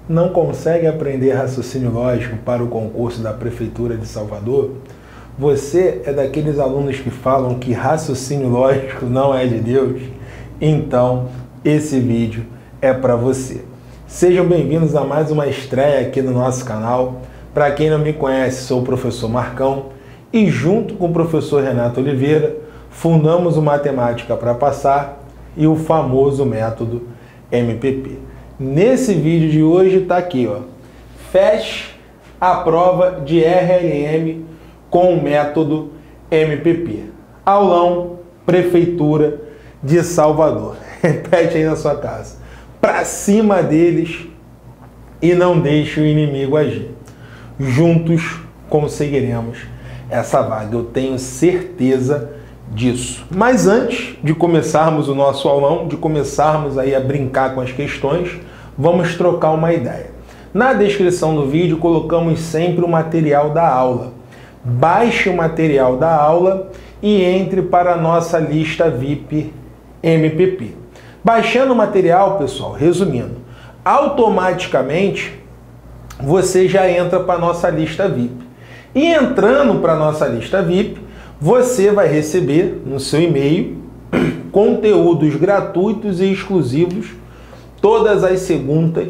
não consegue aprender raciocínio lógico para o concurso da Prefeitura de Salvador? Você é daqueles alunos que falam que raciocínio lógico não é de Deus? Então, esse vídeo é para você. Sejam bem-vindos a mais uma estreia aqui no nosso canal. Para quem não me conhece, sou o professor Marcão e junto com o professor Renato Oliveira, fundamos o Matemática para Passar e o famoso método MPP. Nesse vídeo de hoje está aqui, ó, feche a prova de RLM com o método MPP. Aulão, Prefeitura de Salvador. Repete aí na sua casa. Para cima deles e não deixe o inimigo agir. Juntos conseguiremos essa vaga. Eu tenho certeza disso. Mas antes de começarmos o nosso aulão, de começarmos aí a brincar com as questões, vamos trocar uma ideia. Na descrição do vídeo colocamos sempre o material da aula. Baixe o material da aula e entre para a nossa lista VIP MPP. Baixando o material, pessoal, resumindo, automaticamente você já entra para a nossa lista VIP. E entrando para a nossa lista VIP, você vai receber no seu e-mail conteúdos gratuitos e exclusivos todas as segundas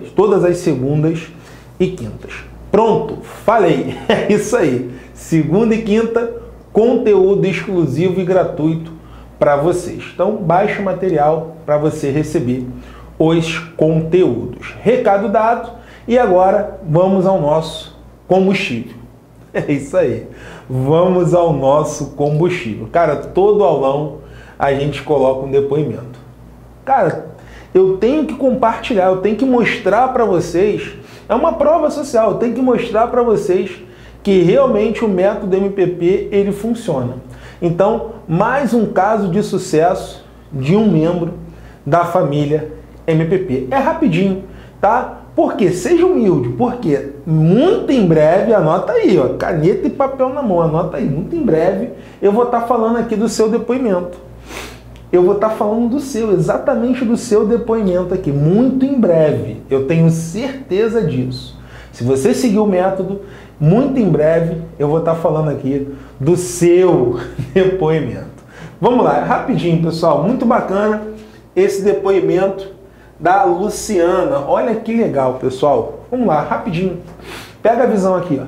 e quintas. Pronto, falei, é isso aí. Segunda e quinta, conteúdo exclusivo e gratuito para vocês. Então, baixe o material para você receber os conteúdos. Recado dado, e agora vamos ao nosso combustível. É isso aí. Vamos ao nosso combustível. Cara, todo aulão a gente coloca um depoimento. Cara, eu tenho que compartilhar, eu tenho que mostrar para vocês. É uma prova social, eu tenho que mostrar para vocês que realmente o método MPP ele funciona. Então, mais um caso de sucesso de um membro da família MPP. É rapidinho, tá? Por quê? Seja humilde, porque muito em breve, anota aí, ó, caneta e papel na mão, anota aí, muito em breve eu vou estar falando aqui do seu depoimento. Eu vou estar falando do seu, exatamente do seu depoimento aqui, muito em breve, eu tenho certeza disso. Se você seguir o método, muito em breve eu vou estar falando aqui do seu depoimento. Vamos lá, rapidinho, pessoal, muito bacana esse depoimento da Luciana. Olha que legal, pessoal. Vamos lá, rapidinho. Pega a visão aqui, ó.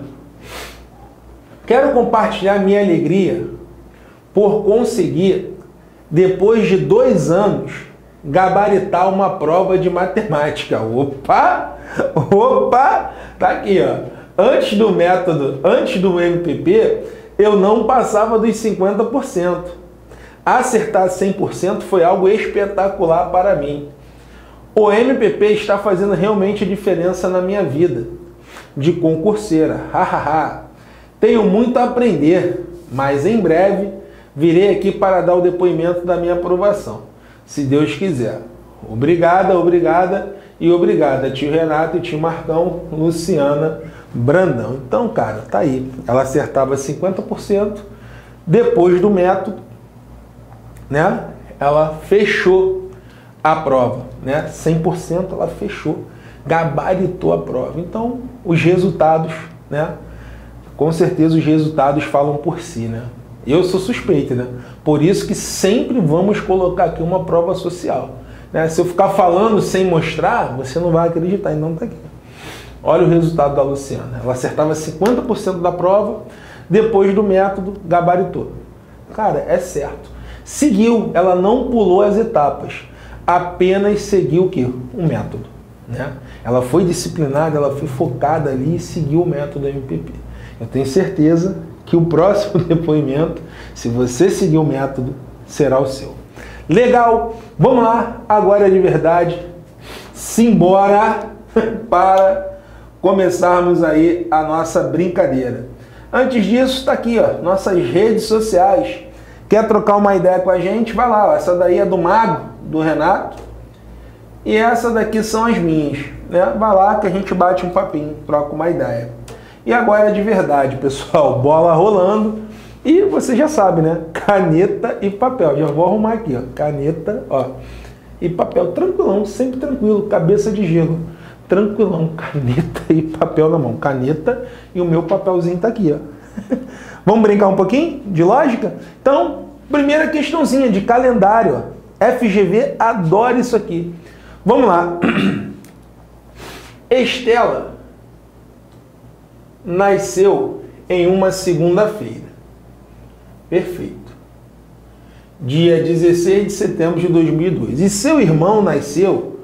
Quero compartilhar minha alegria por conseguir, depois de 2 anos, gabaritar uma prova de matemática. Opa! Opa! Tá aqui, ó. Antes do método, antes do MPP, eu não passava dos 50%. Acertar 100% foi algo espetacular para mim. O MPP está fazendo realmente diferença na minha vida de concurseira. Tenho muito a aprender, mas em breve virei aqui para dar o depoimento da minha aprovação, se Deus quiser. Obrigada, obrigada e obrigada, tio Renato e tio Marcão, Luciana Brandão. Então, cara, tá aí. Ela acertava 50%. Depois do método, né? Ela fechou a prova, né? 100% ela fechou, gabaritou a prova. Então, os resultados, né? Com certeza os resultados falam por si, né? Eu sou suspeito, né? Por isso que sempre vamos colocar aqui uma prova social, né? Se eu ficar falando sem mostrar, você não vai acreditar, então tá aqui. Olha o resultado da Luciana. Ela acertava 50% da prova, depois do método, gabaritou. Cara, é certo. Seguiu, ela não pulou as etapas. Apenas seguiu o quê? O método, né? Ela foi disciplinada, ela foi focada ali e seguiu o método MPP. Eu tenho certeza que o próximo depoimento, se você seguir o método, será o seu. Legal! Vamos lá, agora de verdade, simbora para começarmos aí a nossa brincadeira. Antes disso, está aqui, ó, nossas redes sociais. Quer trocar uma ideia com a gente? Vai lá, ó. Essa daí é do Mago, do Renato, e essa daqui são as minhas, né? Vai lá que a gente bate um papinho, troca uma ideia. E agora é de verdade, pessoal, bola rolando, e você já sabe, né? Caneta e papel. Já vou arrumar aqui, ó, caneta, ó, e papel, tranquilão, sempre tranquilo, cabeça de gelo. tranquilão, caneta e papel na mão. Caneta e o meu papelzinho tá aqui, ó. Vamos brincar um pouquinho de lógica? Então, primeira questãozinha de calendário, ó. FGV adora isso aqui. Vamos lá. Estela nasceu em uma segunda-feira. Perfeito. Dia 16 de setembro de 2002. E seu irmão nasceu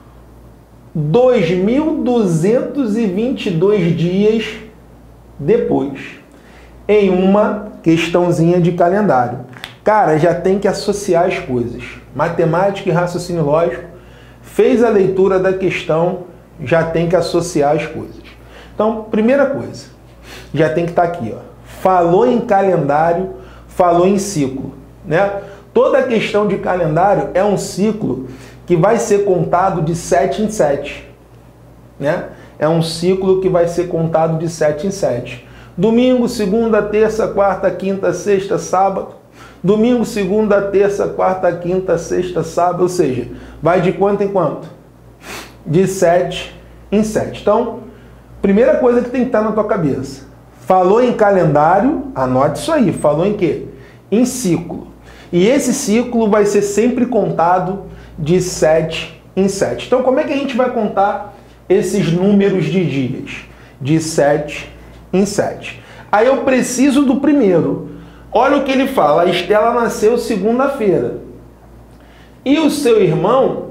2.222 dias depois, em uma questãozinha de calendário. Cara, já tem que associar as coisas. Matemática e raciocínio lógico, fez a leitura da questão, já tem que associar as coisas. Então, primeira coisa, já tem que estar aqui, ó. Falou em calendário, falou em ciclo, né? Toda questão de calendário é um ciclo que vai ser contado de 7 em 7, né? É um ciclo que vai ser contado de 7 em 7. Domingo, segunda, terça, quarta, quinta, sexta, sábado. Domingo, segunda, terça, quarta, quinta, sexta, sábado. Ou seja, vai de quanto em quanto? De 7 em 7. Então, primeira coisa que tem que estar na tua cabeça. Falou em calendário, anote isso aí. Falou em quê? Em ciclo. E esse ciclo vai ser sempre contado de 7 em 7. Então, como é que a gente vai contar esses números de dias? De 7 em 7. Aí eu preciso do primeiro. Olha o que ele fala. A Estela nasceu segunda-feira. E o seu irmão,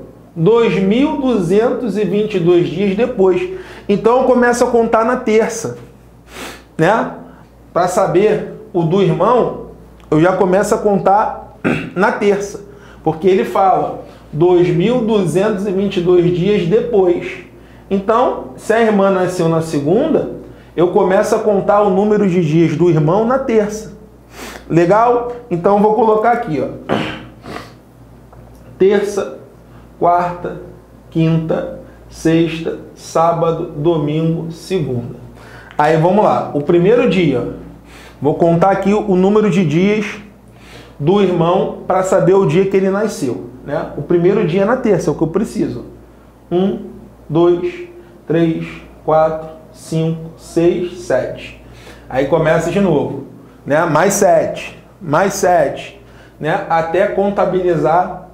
2.222 dias depois. Então, eu começo a contar na terça, né? Para saber o do irmão, eu já começo a contar na terça. Porque ele fala 2.222 dias depois. Então, se a irmã nasceu na segunda, eu começo a contar o número de dias do irmão na terça. Legal? Então, eu vou colocar aqui, ó. Terça, quarta, quinta, sexta, sábado, domingo, segunda. Aí, vamos lá. O primeiro dia, vou contar aqui o número de dias do irmão para saber o dia que ele nasceu, né? O primeiro dia é na terça, é o que eu preciso. 1, 2, 3, 4, 5, 6, 7. Aí começa de novo, né? Mais 7, né? Até contabilizar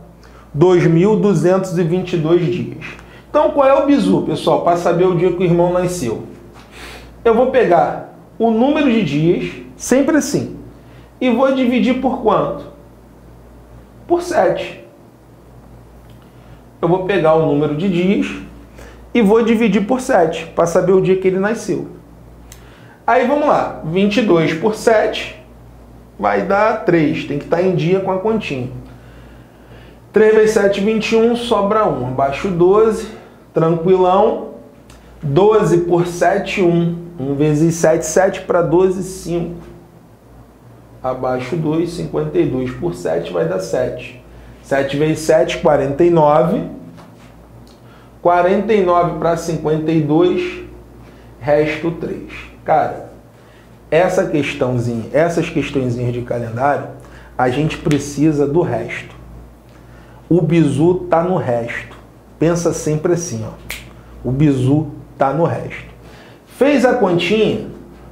2.222 dias. Então, qual é o bizu, pessoal, para saber o dia que o irmão nasceu? Eu vou pegar o número de dias, sempre assim, e vou dividir por quanto? Por 7. Eu vou pegar o número de dias e vou dividir por 7, para saber o dia que ele nasceu. Aí vamos lá, 22 por 7 vai dar 3, tem que estar em dia com a continha. 3 vezes 7, 21, sobra 1, abaixo 12, tranquilão. 12 por 7, 1. 1 vezes 7, 7 para 12, 5. Abaixo 2, 52 por 7 vai dar 7. 7 vezes 7, 49. 49 para 52, resto 3. Cara, essas questõezinhas de calendário, a gente precisa do resto. O bizu tá no resto. Pensa sempre assim, ó. O bizu tá no resto. Fez a continha,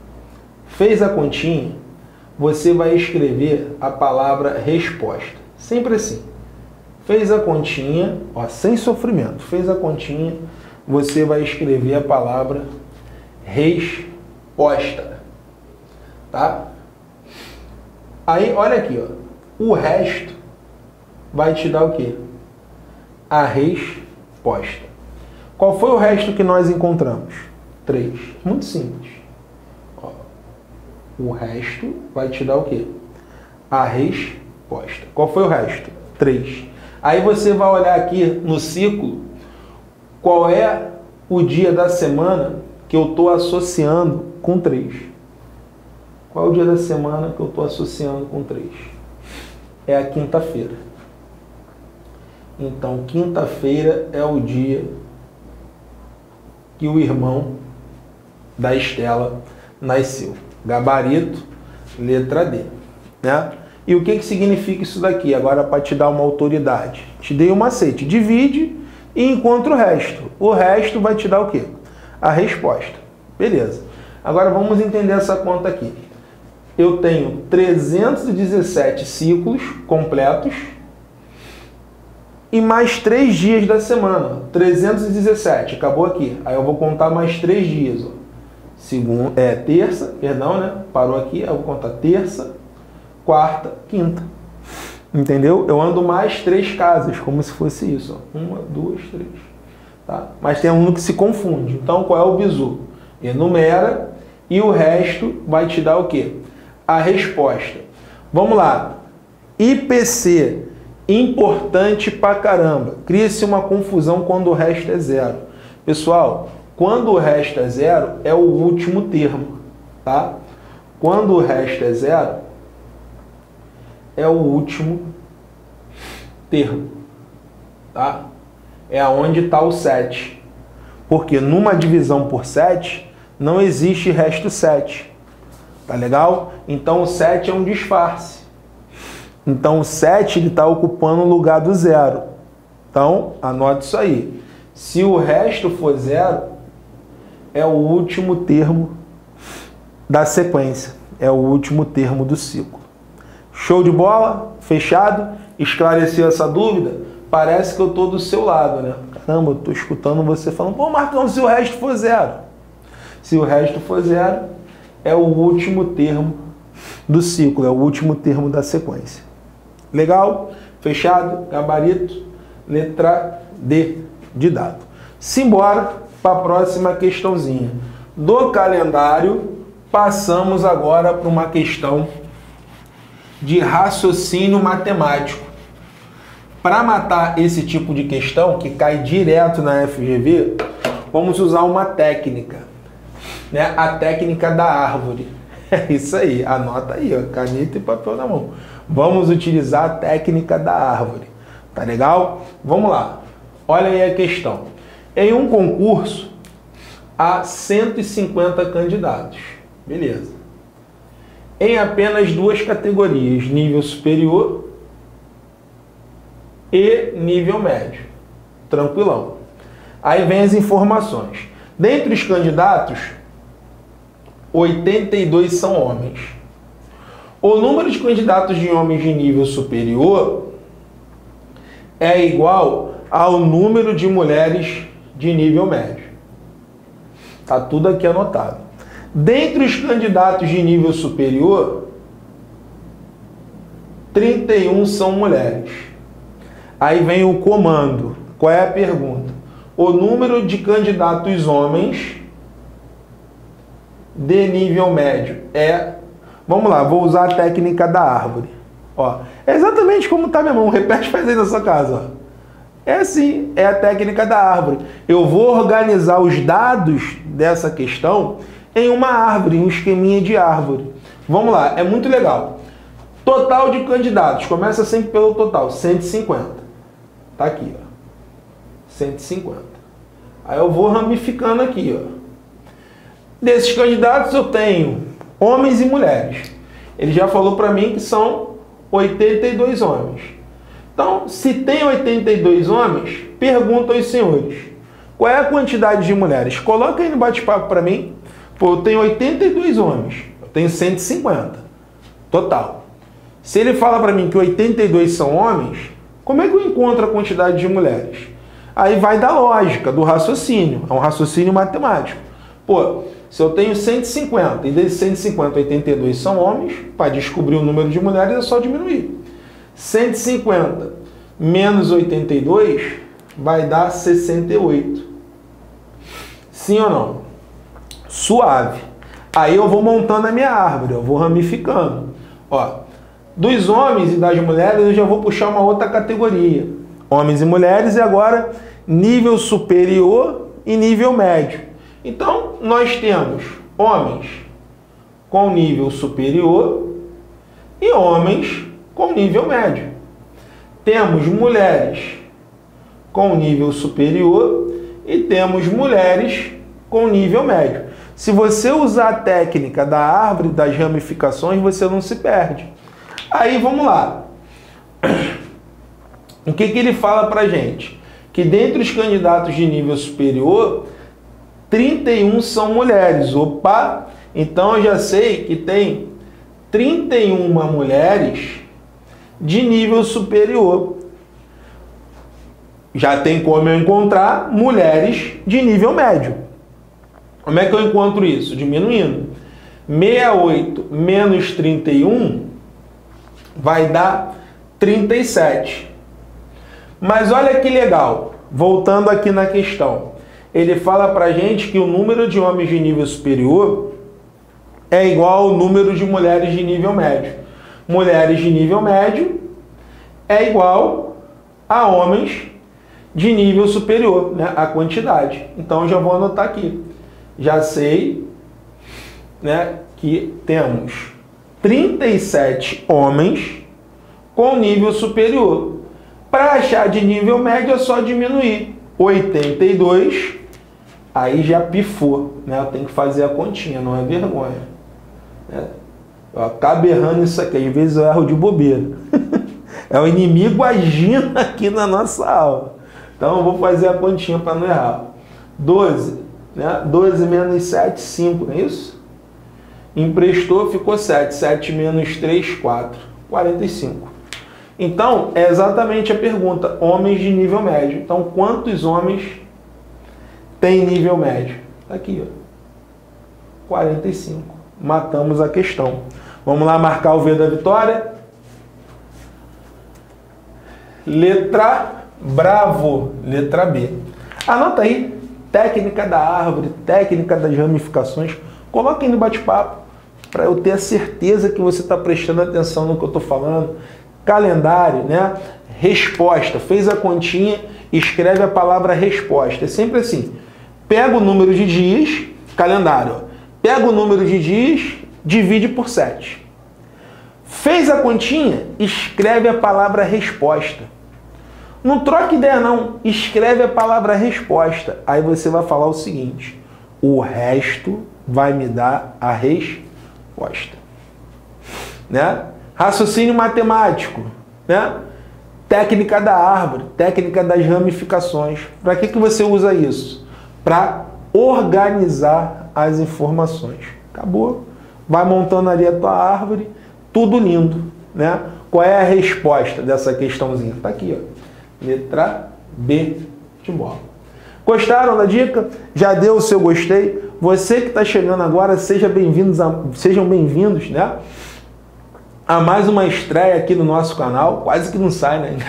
você vai escrever a palavra resposta. Sempre assim. Fez a continha, ó, sem sofrimento. Fez a continha, você vai escrever a palavra resposta. Tá? Aí, olha aqui, ó. O resto vai te dar o quê? A resposta. Qual foi o resto que nós encontramos? 3. Muito simples. Ó, o resto vai te dar o quê? A resposta. Qual foi o resto? 3. Aí você vai olhar aqui no ciclo qual é o dia da semana que eu estou associando com 3. Qual é o dia da semana que eu estou associando com 3? É a quinta-feira. Então, quinta-feira é o dia que o irmão da Estela nasceu. Gabarito, letra D, né? E o que significa isso daqui? Agora, para te dar uma autoridade. Te dei um macete. Divide e encontra o resto. O resto vai te dar o quê? A resposta. Beleza. Agora vamos entender essa conta aqui. Eu tenho 317 ciclos completos e mais 3 dias da semana. 317, acabou aqui. Aí eu vou contar mais 3 dias. Ó. Terça, perdão, né? Parou aqui, eu vou contar terça, quarta, quinta. Entendeu? Eu ando mais 3 casas, como se fosse isso. Ó. 1, 2, 3. Tá? Mas tem aluno que se confunde. Então, qual é o bizu? Enumera e o resto vai te dar o quê? A resposta. Vamos lá. IPC, importante pra caramba. Cria-se uma confusão quando o resto é zero. Pessoal, quando o resto é zero, é o último termo, tá? Quando o resto é zero, é o último termo, tá? É aonde está o 7. Porque numa divisão por 7, não existe resto 7. Tá legal? Então o 7 é um disfarce. Então o 7 está ocupando o lugar do 0. Então, anote isso aí. Se o resto for 0, é o último termo da sequência. É o último termo do ciclo. Show de bola? Fechado? Esclareceu essa dúvida? Parece que eu estou do seu lado, né? Caramba, eu estou escutando você falando, pô, Marcão, se o resto for 0. Se o resto for 0, é o último termo do ciclo, é o último termo da sequência. Legal? Fechado? Gabarito? Letra D de dado. Simbora para a próxima questãozinha. Do calendário, passamos agora para uma questão de raciocínio matemático. Para matar esse tipo de questão, que cai direto na FGV, vamos usar uma técnica, né? A técnica da árvore. É isso aí, anota aí, ó, caneta e papel na mão. Vamos utilizar a técnica da árvore. Tá legal? Vamos lá. Olha aí a questão. Em um concurso, há 150 candidatos. Beleza. Em apenas 2 categorias, nível superior e nível médio. Tranquilão. Aí vem as informações. Dentre os candidatos, 82 são homens. O número de candidatos de homens de nível superior é igual ao número de mulheres de nível médio. Tá tudo aqui anotado. Dentre os candidatos de nível superior, 31 são mulheres. Aí vem o comando. Qual é a pergunta? O número de candidatos homens de nível médio é... Vamos lá, vou usar a técnica da árvore. Ó, é exatamente como tá minha mão. Repete, faz aí na sua casa. Ó. É assim, é a técnica da árvore. Eu vou organizar os dados dessa questão em uma árvore, em um esqueminha de árvore. Vamos lá, é muito legal. Total de candidatos, começa sempre pelo total, 150. Tá aqui, ó. 150. Aí eu vou ramificando aqui, ó. Desses candidatos eu tenho homens e mulheres. Ele já falou para mim que são 82 homens. Então, se tem 82 homens, pergunta aos senhores, qual é a quantidade de mulheres? Coloca aí no bate-papo para mim. Pô, eu tenho 82 homens, eu tenho 150. Total. Se ele fala para mim que 82 são homens, como é que eu encontro a quantidade de mulheres? Aí vai da lógica, do raciocínio. É um raciocínio matemático. Pô, se eu tenho 150 e desses 150, 82 são homens, para descobrir o número de mulheres é só diminuir. 150 menos 82 vai dar 68. Sim ou não? Suave. Aí eu vou montando a minha árvore, eu vou ramificando. Ó, dos homens e das mulheres eu já vou puxar uma outra categoria. Homens e mulheres e agora nível superior e nível médio. Então, nós temos homens com nível superior e homens com nível médio. Temos mulheres com nível superior e temos mulheres com nível médio. Se você usar a técnica da árvore das ramificações, você não se perde. Aí, vamos lá. O que ele fala pra gente? que dentre os candidatos de nível superior, 31 são mulheres. Opa! Então eu já sei que tem 31 mulheres de nível superior. Já tem como eu encontrar mulheres de nível médio. Como é que eu encontro isso? Diminuindo. 68 menos 31 vai dar 37. Mas olha que legal, voltando aqui na questão. Ele fala pra gente que o número de homens de nível superior é igual ao número de mulheres de nível médio. Mulheres de nível médio é igual a homens de nível superior, né? A quantidade. Então eu já vou anotar aqui. Já sei, né, que temos 37 homens com nível superior. Para achar de nível médio é só diminuir. 82, aí já pifou, né? Eu tenho que fazer a continha, não é vergonha. Eu acabo errando isso aqui, às vezes eu erro de bobeira. É o inimigo agindo aqui na nossa aula. Então eu vou fazer a continha para não errar. 12, né? 12 menos 7, 5, não é isso? Emprestou, ficou 7. 7 menos 3, 4. 45. Então, é exatamente a pergunta. Homens de nível médio. Então, quantos homens têm nível médio? Tá aqui, ó. 45. Matamos a questão. Vamos lá marcar o V da vitória. Letra bravo. Letra B. Anota aí. Técnica da árvore, técnica das ramificações. Coloca aí no bate-papo, para eu ter a certeza que você está prestando atenção no que eu estou falando. Calendário, né? Resposta. Fez a continha, escreve a palavra resposta. É sempre assim. Pega o número de dias, calendário. Pega o número de dias, divide por 7. Fez a continha, escreve a palavra resposta. Não troca ideia não, escreve a palavra resposta. Aí você vai falar o seguinte: o resto vai me dar a resposta. Né? Raciocínio matemático, né? Técnica da árvore, técnica das ramificações. Para que você usa isso? Para organizar as informações. Acabou. Vai montando ali a tua árvore, tudo lindo, né? Qual é a resposta dessa questãozinha? Tá aqui, ó. Letra B de bola. Gostaram da dica? Já deu o seu gostei? Você que está chegando agora, sejam bem-vindos, né? A mais uma estreia aqui no nosso canal. Quase que não sai, né?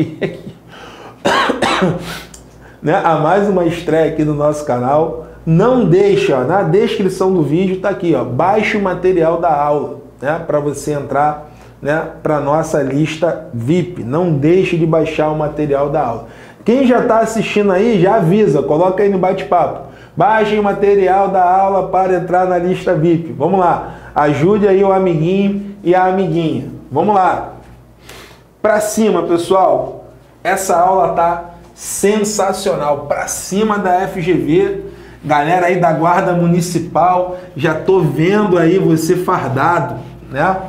Né? A mais uma estreia aqui no nosso canal. Não deixe, ó, na descrição do vídeo tá aqui, ó, baixe o material da aula, né? Para você entrar, né, para nossa lista VIP. Não deixe de baixar o material da aula. Quem já está assistindo aí, já avisa, coloca aí no bate-papo. Baixem o material da aula para entrar na lista VIP. Vamos lá, ajude aí o amiguinho e a amiguinha. Vamos lá. Para cima, pessoal. Essa aula tá sensacional. Para cima da FGV. Galera aí da Guarda Municipal, já tô vendo aí você fardado, né?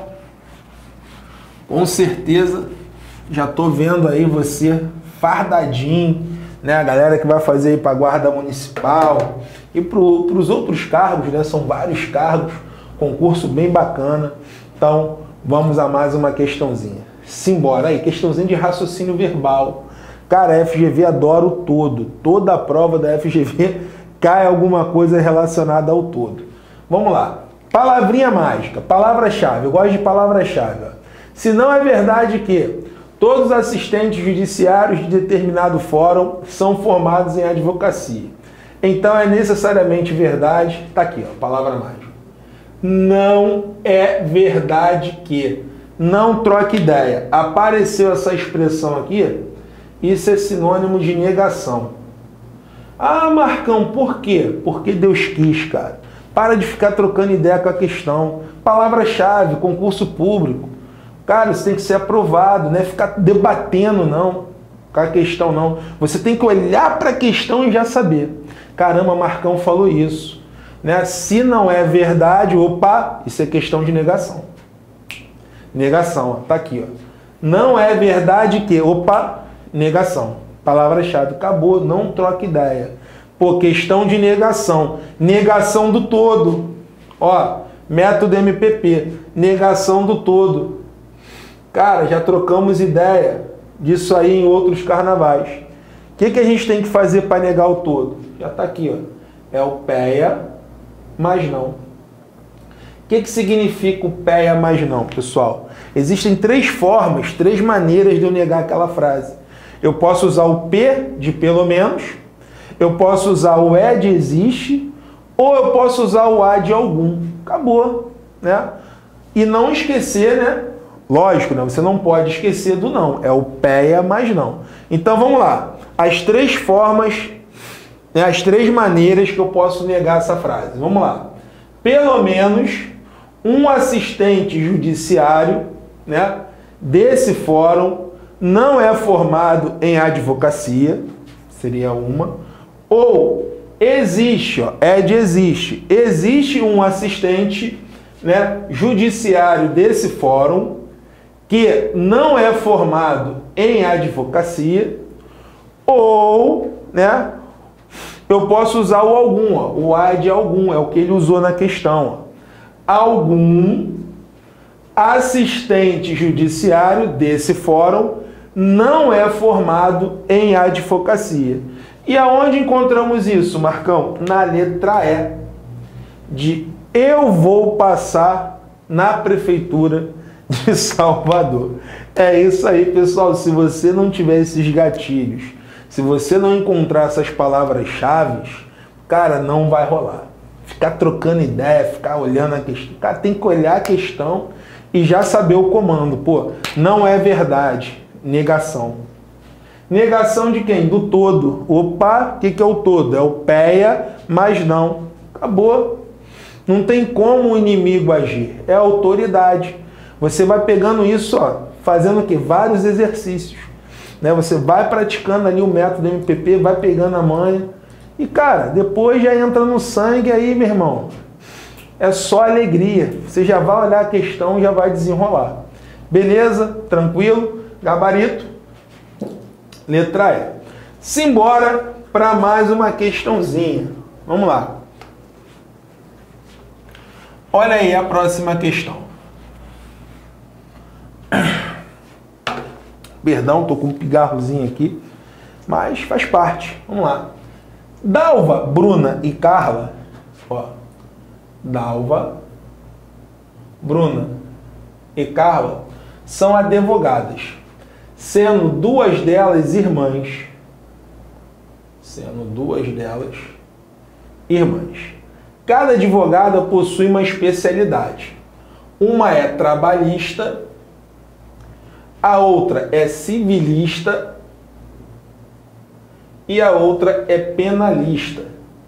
Com certeza, já tô vendo aí você fardadinho, né? A galera que vai fazer aí para a Guarda Municipal e para os outros cargos, né? São vários cargos, concurso bem bacana. Então, vamos a mais uma questãozinha. Simbora aí, questãozinha de raciocínio verbal. Cara, a FGV adora o todo. Toda a prova da FGV cai alguma coisa relacionada ao todo. Vamos lá. Palavrinha mágica, palavra-chave. Eu gosto de palavra-chave. Se não é verdade que todos os assistentes judiciários de determinado fórum são formados em advocacia, então é necessariamente verdade. Tá aqui, ó, palavra mágica. Não é verdade que. Não troque ideia. Apareceu essa expressão aqui, isso é sinônimo de negação. Ah, Marcão, por quê? Porque Deus quis, cara. Para de ficar trocando ideia com a questão. Palavra-chave, concurso público. Cara, isso tem que ser aprovado, não é ficar debatendo, não, com a questão, não. Você tem que olhar para a questão e já saber. Caramba, Marcão falou isso. Né? Se não é verdade, opa, isso é questão de negação. Negação, ó, tá aqui, ó. Não é verdade que, opa, negação. Palavra-chave. Acabou, não troca ideia. Pô, questão de negação. Negação do todo. Ó, método MPP. Negação do todo. Cara, já trocamos ideia disso aí em outros carnavais. O que a gente tem que fazer para negar o todo? Já está aqui, ó. É o PEA, mas não. O que significa o PEA, mas não, pessoal? Existem três formas, três maneiras de eu negar aquela frase. Eu posso usar o P de pelo menos, eu posso usar o E de existe, ou eu posso usar o A de algum. Acabou, né? E não esquecer, né? Lógico, né? Você não pode esquecer do não. É o PEA, mas não. Então vamos lá. As três formas, né? As três maneiras que eu posso negar essa frase. Vamos lá. Pelo menos um assistente judiciário, né, desse fórum não é formado em advocacia, seria uma, ou existe, ó, é de existe, existe um assistente, né, judiciário desse fórum que não é formado em advocacia, ou, né, eu posso usar o algum, ó, o A de algum, é o que ele usou na questão, ó. Algum assistente judiciário desse fórum não é formado em advocacia. E aonde encontramos isso, Marcão? Na letra E, de eu vou passar na Prefeitura de Salvador. É isso aí, pessoal. Se você não tiver esses gatilhos, se você não encontrar essas palavras-chave, cara, não vai rolar. Ficar trocando ideia, ficar olhando a questão. Cara, tem que olhar a questão e já saber o comando. Pô, não é verdade. Negação. Negação de quem? Do todo. Opa, o que é o todo? É o PEA, mas não. Acabou. Não tem como o inimigo agir. É a autoridade. Você vai pegando isso, ó, fazendo o quê? Vários exercícios. Né? Você vai praticando ali o método MPP, vai pegando a manha. E, cara, depois já entra no sangue aí, meu irmão. É só alegria. Você já vai olhar a questão e já vai desenrolar. Beleza? Tranquilo? Gabarito? Letra E. Simbora para mais uma questãozinha. Vamos lá. Olha aí a próxima questão. Perdão, tô com um pigarrozinho aqui, mas faz parte. Vamos lá. Dalva, Bruna e Carla, ó, Dalva, Bruna e Carla são advogadas, sendo duas delas irmãs. Cada advogada possui uma especialidade. Uma é trabalhista, a outra é civilista e a outra é penalista.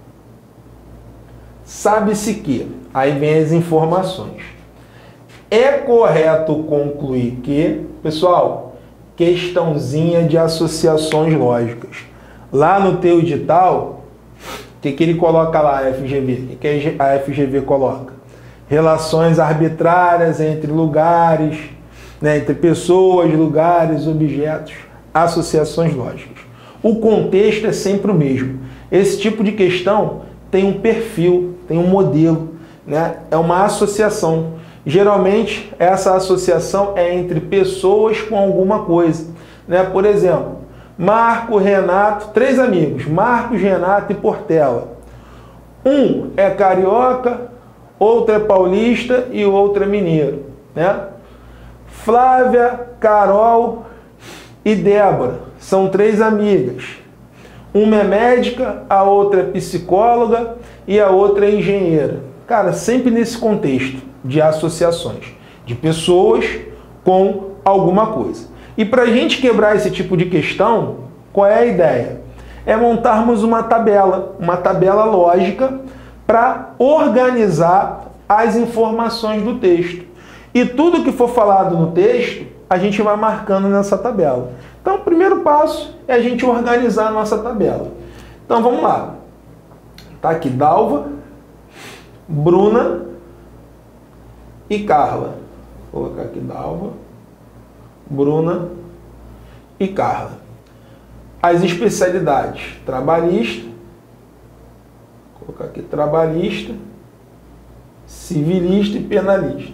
Sabe-se que, aí vem as informações, é correto concluir que, pessoal, questãozinha de associações lógicas. Lá no teu edital, o que ele coloca lá, a FGV? O que a FGV coloca? Relações arbitrárias entre lugares, né, entre pessoas, lugares, objetos, associações lógicas. O contexto é sempre o mesmo. Esse tipo de questão tem um perfil, tem um modelo, né? É uma associação. Geralmente, essa associação é entre pessoas com alguma coisa, né? Por exemplo, Marco, Renato, três amigos, Marcos, Renato e Portela. Um é carioca, outro é paulista e outro é mineiro, né? Flávia, Carol e Débora são três amigas. Uma é médica, a outra é psicóloga e a outra é engenheira. Cara, sempre nesse contexto de associações, de pessoas com alguma coisa. E para a gente quebrar esse tipo de questão, qual é a ideia? É montarmos uma tabela lógica para organizar as informações do texto. E tudo que for falado no texto, a gente vai marcando nessa tabela. Então, o primeiro passo é a gente organizar a nossa tabela. Então, vamos lá. Tá aqui Dalva, Bruna e Carla. Vou colocar aqui Dalva, Bruna e Carla. as especialidades trabalhista, vou colocar aqui trabalhista, civilista e penalista.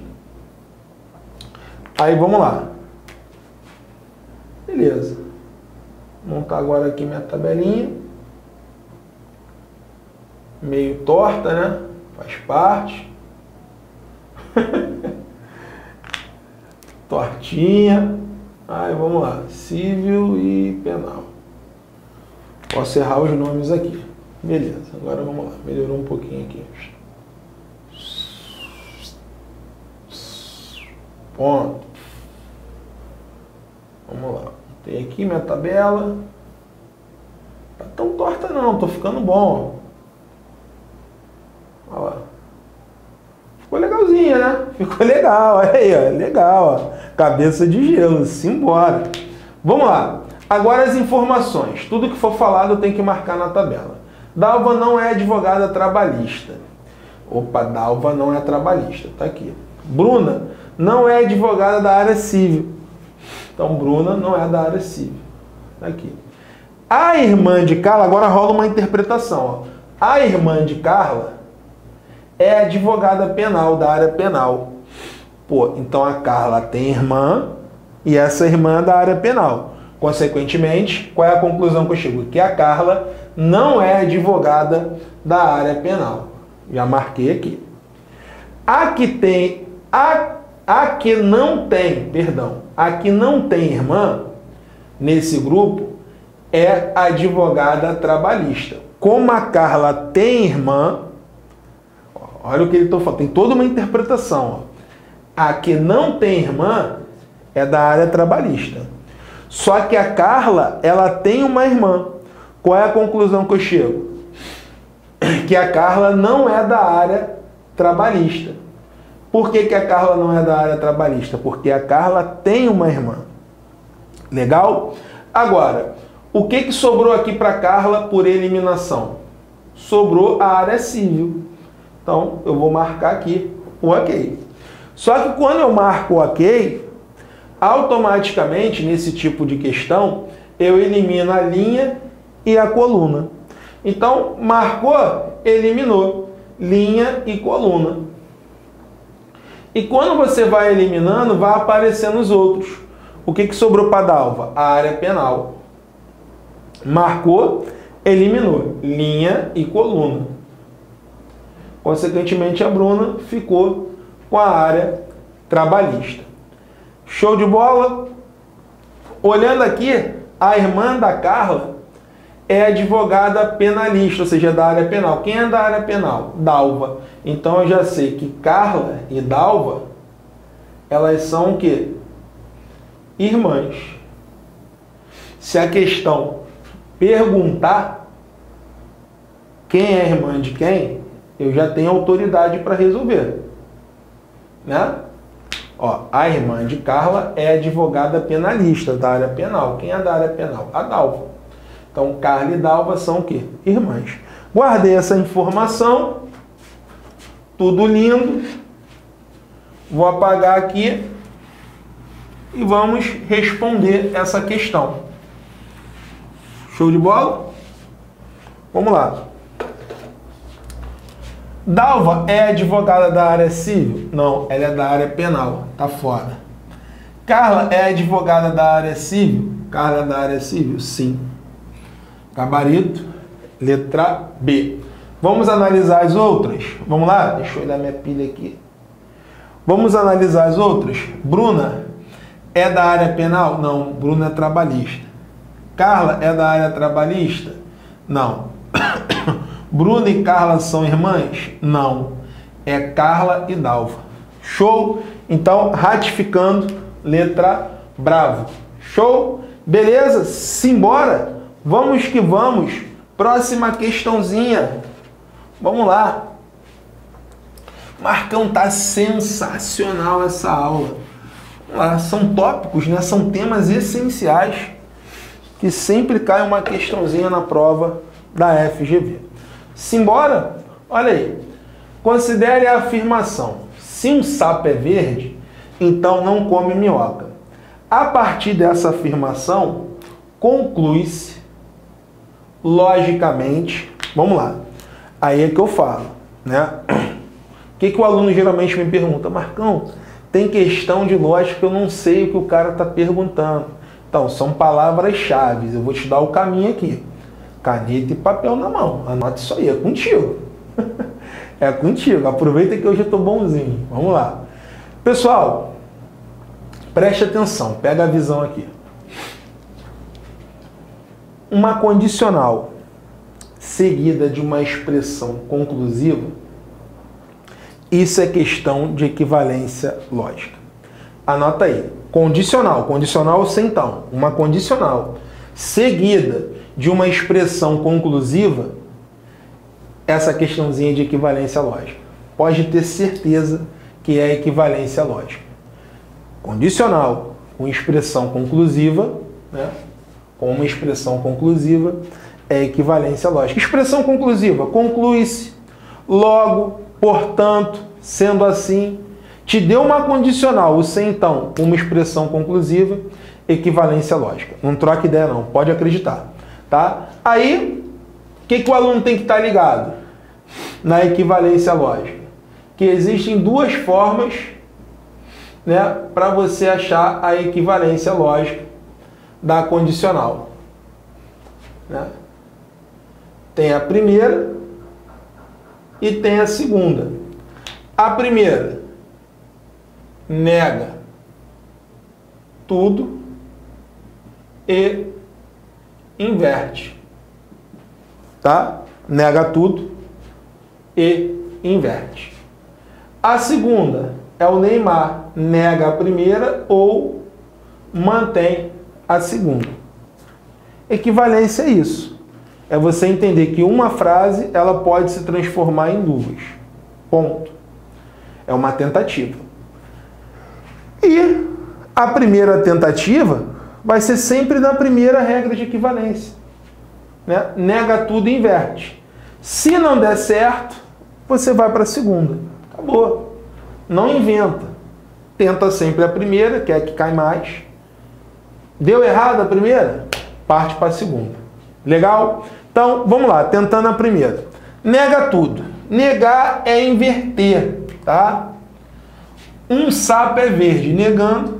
Aí vamos lá. Beleza. Vou montar agora aqui minha tabelinha. Meio torta, né? Faz parte. Tortinha. Aí vamos lá. Civil e penal. Posso errar os nomes aqui. Beleza. Agora vamos lá. Melhorou um pouquinho aqui. Ponto. Vamos lá. Tem aqui minha tabela. Tá tão torta não. Tô ficando bom. Olha lá. Ficou legalzinha, né? Ficou legal. Olha aí, ó. Legal, ó. Cabeça de gelo. Simbora. Vamos lá. Agora as informações. Tudo que for falado tem que marcar na tabela. Dalva não é advogada trabalhista. Opa, Dalva não é trabalhista. Tá aqui. Bruna não é advogada da área civil. Então, Bruna não é da área civil. Tá aqui. A irmã de Carla, agora rola uma interpretação. Ó. A irmã de Carla é advogada penal, da área penal. Pô, então a Carla tem irmã e essa irmã é da área penal. Consequentemente, qual é a conclusão que eu chego? Que a Carla não é advogada da área penal. Já marquei aqui. A que não tem irmã nesse grupo é advogada trabalhista. Como a Carla tem irmã, olha o que ele está falando, tem toda uma interpretação. Ó. A que não tem irmã é da área trabalhista. Só que a Carla, ela tem uma irmã. Qual é a conclusão que eu chego? Que a Carla não é da área trabalhista. Por que a Carla não é da área trabalhista? Porque a Carla tem uma irmã. Legal? Agora, o que sobrou aqui para a Carla por eliminação? Sobrou a área civil. Então, eu vou marcar aqui o ok. Só que quando eu marco o ok, automaticamente, nesse tipo de questão, eu elimino a linha e a coluna. Então, marcou, eliminou. Linha e coluna. E quando você vai eliminando, vai aparecendo os outros. O que sobrou para a Dalva? A área penal. Marcou, eliminou. Linha e coluna. Consequentemente, a Bruna ficou com a área trabalhista. Show de bola? Olhando aqui, a irmã da Carla é advogada penalista, ou seja, da área penal. Quem é da área penal? Dalva. Então eu já sei que Carla e Dalva, elas são o quê? Irmãs. Se a questão perguntar quem é irmã de quem, eu já tenho autoridade para resolver. Né? Ó, a irmã de Carla é advogada penalista da área penal. Quem é da área penal? A Dalva. Então, Carla e Dalva são o quê? Irmãs. Guardei essa informação. Tudo lindo. Vou apagar aqui e vamos responder essa questão. Show de bola? Vamos lá. Dalva é advogada da área civil? Não, ela é da área penal. Tá fora. Carla é advogada da área civil? Carla é da área civil? Sim. Gabarito, letra B. Vamos analisar as outras? Vamos lá? Deixa eu olhar minha pilha aqui. Vamos analisar as outras? Bruna é da área penal? Não, Bruna é trabalhista. Carla é da área trabalhista? Não. Bruna e Carla são irmãs? Não. É Carla e Dalva. Show? Então, ratificando, letra bravo. Show? Beleza? Simbora? Vamos que vamos. Próxima questãozinha. Vamos lá. Marcão, tá sensacional essa aula. Vamos lá. São tópicos, né? São temas essenciais que sempre cai uma questãozinha na prova da FGV. Simbora? Olha aí. Considere a afirmação. Se um sapo é verde, então não come minhoca. A partir dessa afirmação, conclui-se logicamente, vamos lá, aí é que eu falo, né? O que o aluno geralmente me pergunta? Marcão, tem questão de lógica que eu não sei o que o cara está perguntando. Então, são palavras-chave, eu vou te dar o caminho aqui. Caneta e papel na mão, anota isso aí, é contigo. É contigo, aproveita que hoje eu estou bonzinho, vamos lá. Pessoal, preste atenção, pega a visão aqui. Uma condicional seguida de uma expressão conclusiva, isso é questão de equivalência lógica. Anota aí, condicional, condicional sem então, uma condicional seguida de uma expressão conclusiva, essa questãozinha de equivalência lógica. Pode ter certeza que é equivalência lógica. Condicional com expressão conclusiva, né? Com uma expressão conclusiva, é equivalência lógica. Expressão conclusiva, conclui-se, logo, portanto, sendo assim, te deu uma condicional, o se então, uma expressão conclusiva, equivalência lógica. Não troca ideia não, pode acreditar. Tá? Aí, o que o aluno tem que estar ligado na equivalência lógica? Que existem duas formas, né, para você achar a equivalência lógica da condicional. Né? Tem a primeira e tem a segunda. A primeira nega tudo e inverte. Tá? Nega tudo e inverte. A segunda é o Neymar, nega a primeira ou mantém a segunda. Equivalência é isso. É você entender que uma frase ela pode se transformar em duas. Ponto. É uma tentativa. E a primeira tentativa vai ser sempre na primeira regra de equivalência. Né? Nega tudo e inverte. Se não der certo, você vai para a segunda. Acabou. Não inventa. Tenta sempre a primeira, que é a que cai mais. Deu errado a primeira? Parte para a segunda. Legal? Então, vamos lá, tentando a primeira. Nega tudo. Negar é inverter, tá? Um sapo é verde. Negando,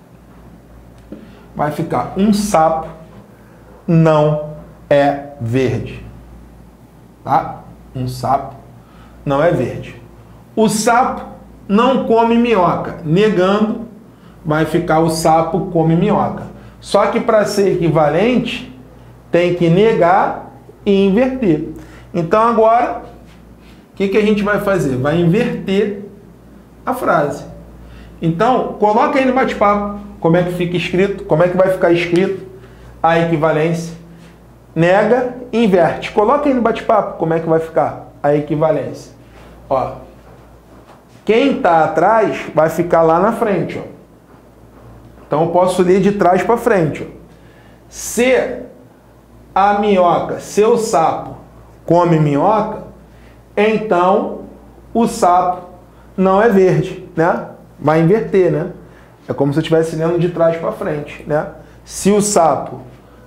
vai ficar um sapo não é verde. Tá? Um sapo não é verde. O sapo não come minhoca. Negando, vai ficar o sapo come minhoca. Só que para ser equivalente, tem que negar e inverter. Então agora, o que a gente vai fazer? Vai inverter a frase. Então, coloca aí no bate-papo como é que fica escrito, como é que vai ficar escrito a equivalência. Nega e inverte. Coloca aí no bate-papo como é que vai ficar a equivalência. Ó, quem está atrás vai ficar lá na frente, ó. Então eu posso ler de trás para frente. Ó. Se a minhoca, seu sapo, come minhoca, então o sapo não é verde, né? Vai inverter, né? É como se eu estivesse lendo de trás para frente, né? Se o sapo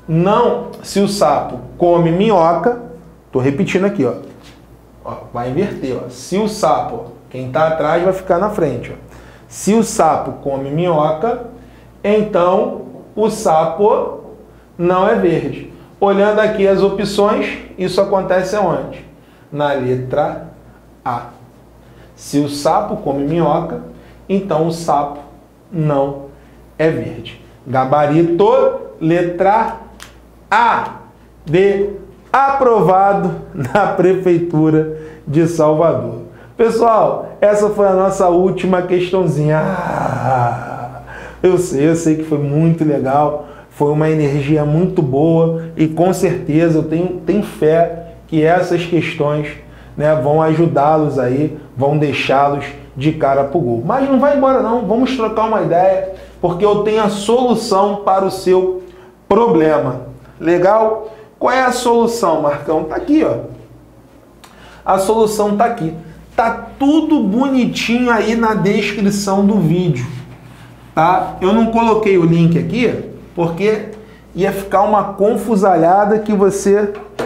come minhoca, tô repetindo aqui, ó. Ó, vai inverter, ó. Se o sapo, ó, quem está atrás vai ficar na frente, ó. Se o sapo come minhoca, então o sapo não é verde. Olhando aqui as opções, isso acontece aonde? Na letra A. Se o sapo come minhoca, então o sapo não é verde. Gabarito, letra A. De aprovado na Prefeitura de Salvador. Pessoal, essa foi a nossa última questãozinha. Eu sei que foi muito legal, foi uma energia muito boa e com certeza eu tenho fé que essas questões, né, vão ajudá-los aí, vão deixá-los de cara pro gol. Mas não vai embora não, vamos trocar uma ideia, porque eu tenho a solução para o seu problema. Legal? Qual é a solução, Marcão? Tá aqui, ó. A solução tá aqui. Tá tudo bonitinho aí na descrição do vídeo. Tá? Eu não coloquei o link aqui porque ia ficar uma confusalhada que você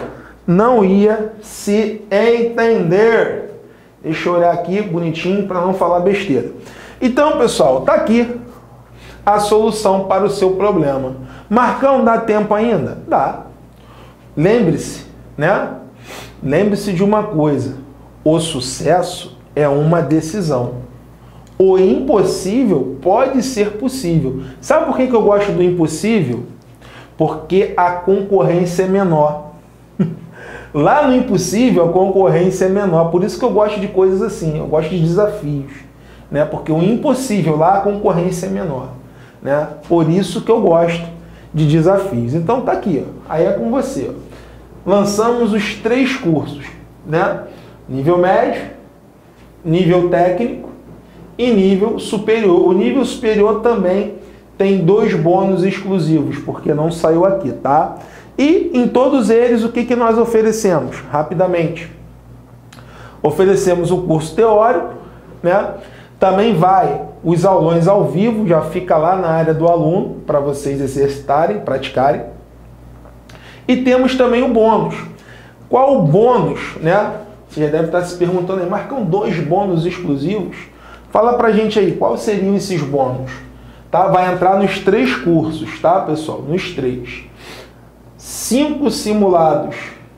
não ia se entender. Deixa eu olhar aqui bonitinho para não falar besteira. Então, pessoal, tá aqui a solução para o seu problema. Marcão, dá tempo ainda? Dá. Lembre-se, né? Lembre-se de uma coisa. O sucesso é uma decisão. O impossível pode ser possível. Sabe por que eu gosto do impossível? Porque a concorrência é menor. Lá no impossível, a concorrência é menor. Por isso que eu gosto de coisas assim. Eu gosto de desafios, né? Porque o impossível, lá a concorrência é menor, né? Por isso que eu gosto de desafios. Então tá aqui, ó. Aí é com você, ó. Lançamos os 3 cursos, né? Nível médio, nível técnico e nível superior. O nível superior também tem 2 bônus exclusivos, porque não saiu aqui, tá? E em todos eles, o que nós oferecemos? Rapidamente. Oferecemos o curso teórico, né? Também vai os aulões ao vivo, já fica lá na área do aluno, para vocês exercitarem, praticarem. E temos também o bônus. Qual o bônus, né? Você já deve estar se perguntando aí, Marcão, 2 bônus exclusivos? Fala pra gente aí, quais seriam esses bônus? Tá? Vai entrar nos 3 cursos, tá, pessoal? Nos 3. 5 simulados.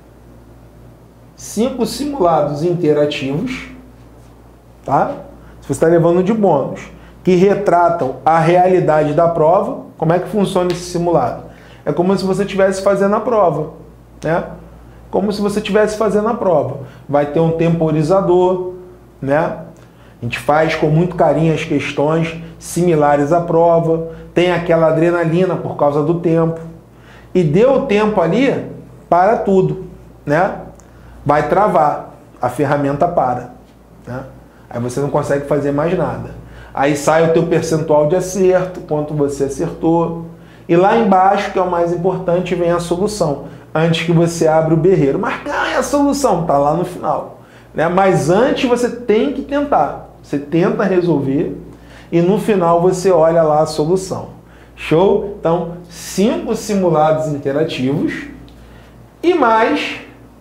5 simulados interativos, tá? Você está levando de bônus, que retratam a realidade da prova. Como é que funciona esse simulado? É como se você estivesse fazendo a prova, né? Como se você estivesse fazendo a prova. Vai ter um temporizador, né? A gente faz com muito carinho as questões similares à prova. Tem aquela adrenalina por causa do tempo. E deu o tempo ali, para tudo, né? Vai travar, a ferramenta para, né? Aí você não consegue fazer mais nada. Aí sai o teu percentual de acerto, quanto você acertou. E lá embaixo, que é o mais importante, vem a solução. Antes que você abra o berreiro. Marcão, é a solução, tá lá no final, né? Mas antes você tem que tentar. Você tenta resolver e no final você olha lá a solução. Show? Então, 5 simulados interativos e mais,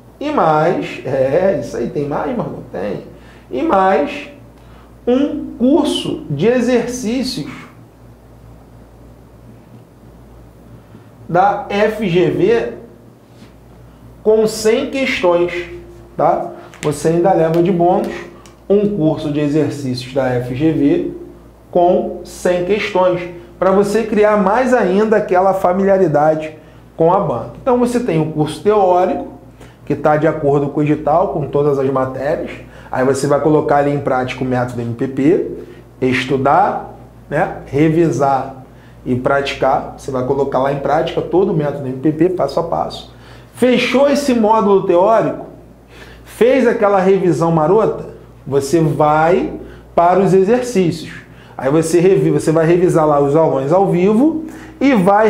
isso aí, tem mais, Marcão? Tem. E mais um curso de exercícios da FGV com 100 questões, tá? Você ainda leva de bônus um curso de exercícios da FGV com 100 questões, para você criar mais ainda aquela familiaridade com a banca. Então você tem o curso teórico, que está de acordo com o edital, com todas as matérias. Aí você vai colocar ali em prática o método MPP, estudar, né, revisar e praticar. Você vai colocar lá em prática todo o método MPP, passo a passo. Fechou esse módulo teórico, fez aquela revisão marota, você vai para os exercícios. Aí você vai revisar lá os aulões ao vivo e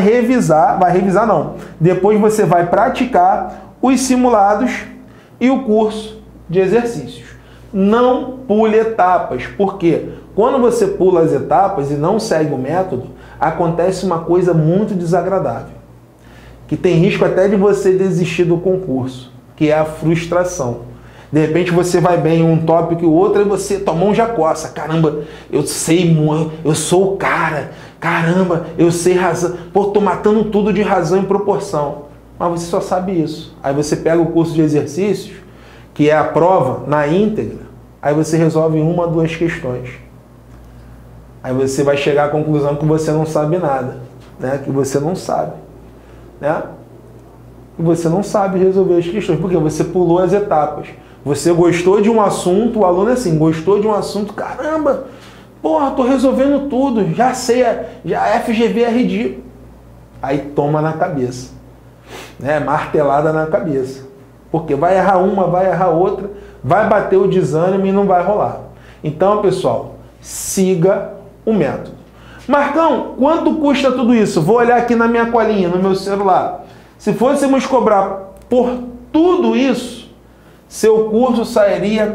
depois você vai praticar os simulados e o curso de exercícios. Não pule etapas, porque quando você pula as etapas e não segue o método, acontece uma coisa muito desagradável, que tem risco até de você desistir do concurso, que é a frustração. De repente você vai bem em um tópico e o outro, e você tomou um jacoça. Caramba, eu sei, eu sou o cara. Caramba, eu sei razão. Pô, tô matando tudo de razão e proporção. Mas você só sabe isso. Aí você pega o curso de exercícios, que é a prova na íntegra, aí você resolve 1 ou 2 questões. Aí você vai chegar à conclusão que você não sabe nada, né? Que você não sabe, né? E você não sabe resolver as questões, porque você pulou as etapas. Você gostou de um assunto, o aluno é assim, gostou de um assunto, caramba, porra, tô resolvendo tudo, já sei, já a FGV é ridículo. Aí toma na cabeça, né? Martelada na cabeça. Porque vai errar uma, vai errar outra, vai bater o desânimo e não vai rolar. Então, pessoal, siga o método. Marcão, quanto custa tudo isso? Vou olhar aqui na minha colinha, no meu celular. Se fôssemos cobrar por tudo isso, seu curso sairia R$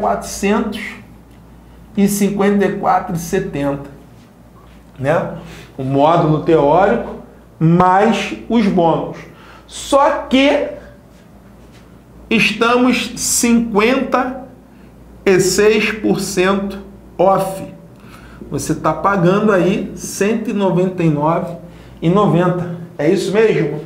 454,70, né? O módulo teórico mais os bônus. Só que estamos 56% off. Você está pagando aí R$ 199,90. É isso mesmo?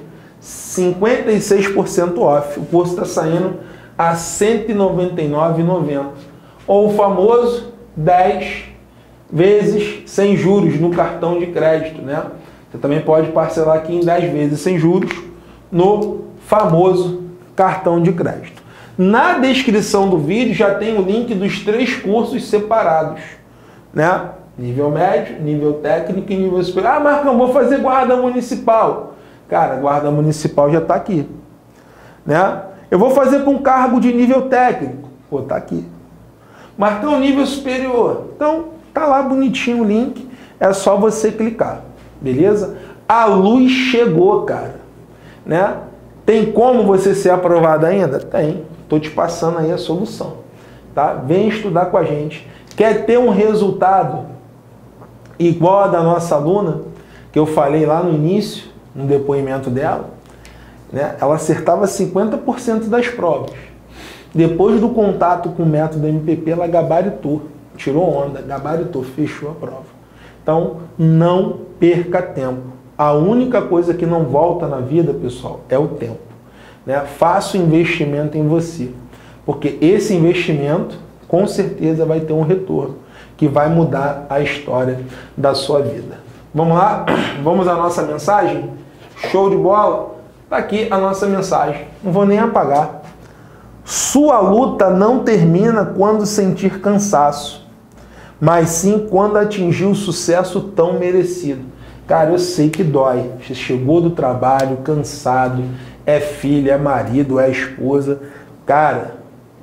56% off. O curso está saindo a R$ 199,90. Ou o famoso 10 vezes sem juros no cartão de crédito, né? Você também pode parcelar aqui em 10 vezes sem juros no famoso cartão de crédito. Na descrição do vídeo já tem o link dos 3 cursos separados, né? Nível médio, nível técnico e nível superior. Ah, Marcão, vou fazer guarda municipal. Cara, guarda municipal já está aqui, né? Eu vou fazer com cargo de nível técnico. Pô, tá aqui. Marcão, nível superior. Então, tá lá bonitinho o link. É só você clicar, beleza? A luz chegou, cara, né? Tem como você ser aprovado ainda? Tem. Tô te passando aí a solução, tá? Vem estudar com a gente. Quer ter um resultado igual a da nossa aluna, que eu falei lá no início, no depoimento dela, né? Ela acertava 50% das provas. Depois do contato com o método MPP, ela gabaritou, tirou onda, gabaritou, fechou a prova. Então, não perca tempo. A única coisa que não volta na vida, pessoal, é o tempo, né? Faça o investimento em você, porque esse investimento, com certeza, vai ter um retorno que vai mudar a história da sua vida. Vamos lá? Vamos à nossa mensagem? Show de bola? Tá aqui a nossa mensagem. Não vou nem apagar. Sua luta não termina quando sentir cansaço, mas sim quando atingir o sucesso tão merecido. Cara, eu sei que dói. Você chegou do trabalho cansado, é filho, é marido, é esposa. Cara,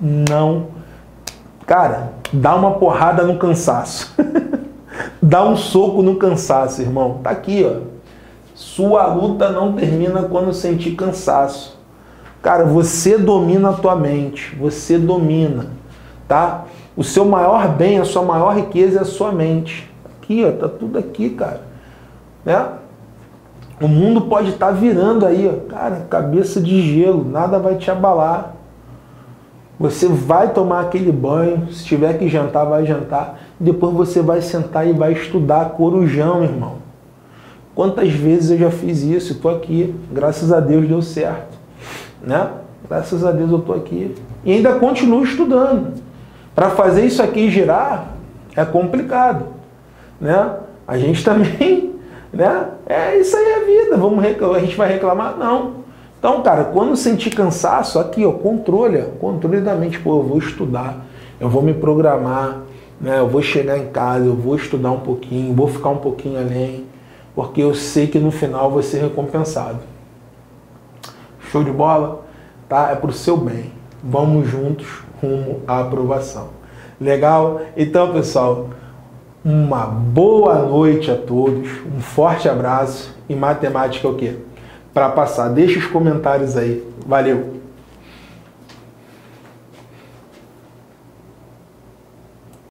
dá uma porrada no cansaço. Dá um soco no cansaço, irmão. Tá aqui, ó. Sua luta não termina quando sentir cansaço. Cara, você domina a tua mente. Você domina, tá? O seu maior bem, a sua maior riqueza é a sua mente. Aqui, ó. Tá tudo aqui, cara. Né? O mundo pode estar virando aí, ó. Cara, cabeça de gelo. Nada vai te abalar. Você vai tomar aquele banho, se tiver que jantar, vai jantar. Depois você vai sentar e vai estudar corujão, irmão. Quantas vezes eu já fiz isso? Estou aqui. Graças a Deus deu certo, né? Graças a Deus eu estou aqui. E ainda continuo estudando. Para fazer isso aqui girar, é complicado, né? A gente também, né? É isso aí a vida. A gente vai reclamar? Não. Então, cara, quando sentir cansaço, aqui, ó, controle da mente. Pô, eu vou estudar, eu vou me programar, né? Eu vou chegar em casa, eu vou estudar um pouquinho, vou ficar um pouquinho além, porque eu sei que no final vou ser recompensado. Show de bola? Tá? É pro seu bem. Vamos juntos rumo à aprovação. Legal? Então, pessoal, uma boa noite a todos, um forte abraço e matemática é o quê? Para passar. Deixa os comentários aí. Valeu!